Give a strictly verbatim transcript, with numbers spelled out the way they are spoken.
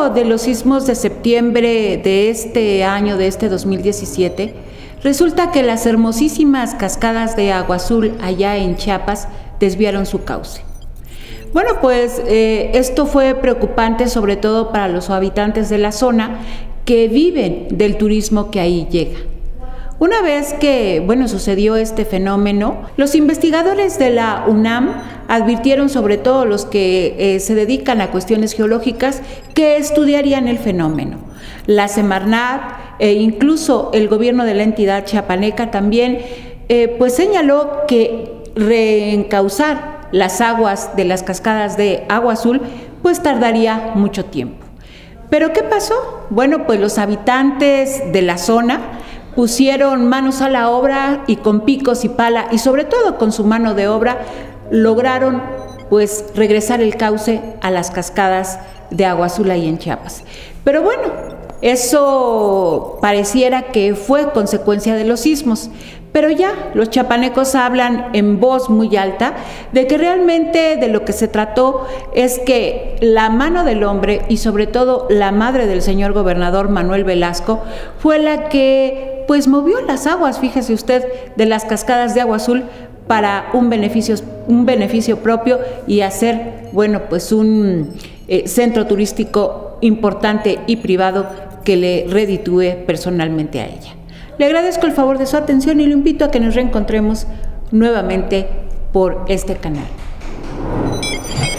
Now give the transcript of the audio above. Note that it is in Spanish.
luego de los sismos de septiembre de este año, de este dos mil diecisiete, resulta que las hermosísimas cascadas de Agua Azul allá en Chiapas desviaron su cauce. Bueno, pues eh, esto fue preocupante sobre todo para los habitantes de la zona que viven del turismo que ahí llega. Una vez que, bueno, sucedió este fenómeno, los investigadores de la UNAM advirtieron, sobre todo los que eh, se dedican a cuestiones geológicas, que estudiarían el fenómeno. La Semarnat e incluso el gobierno de la entidad chiapaneca también eh, pues señaló que reencauzar las aguas de las cascadas de Agua Azul pues tardaría mucho tiempo. ¿Pero qué pasó? Bueno, pues los habitantes de la zona pusieron manos a la obra y con picos y pala y sobre todo con su mano de obra lograron pues regresar el cauce a las cascadas de Agua Azul ahí en Chiapas. Pero bueno, eso pareciera que fue consecuencia de los sismos, pero ya los chiapanecos hablan en voz muy alta de que realmente de lo que se trató es que la mano del hombre y sobre todo la madre del señor gobernador Manuel Velasco fue la que pues movió las aguas, fíjese usted, de las cascadas de Agua Azul para un beneficio, un beneficio propio y hacer, bueno, pues un eh, centro turístico importante y privado que le reditúe personalmente a ella. Le agradezco el favor de su atención y lo invito a que nos reencontremos nuevamente por este canal.